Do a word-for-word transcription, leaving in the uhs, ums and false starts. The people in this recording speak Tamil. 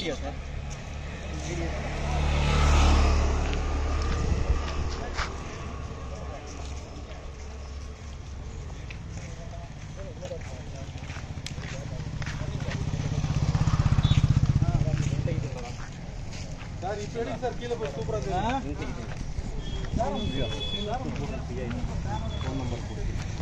வீடியோ சார் வீடியோ சார் இப்போ எடுங்க சார் கீழே போய் சூப்பரா இருக்கு. ஃபோன் நம்பர் கொடுத்து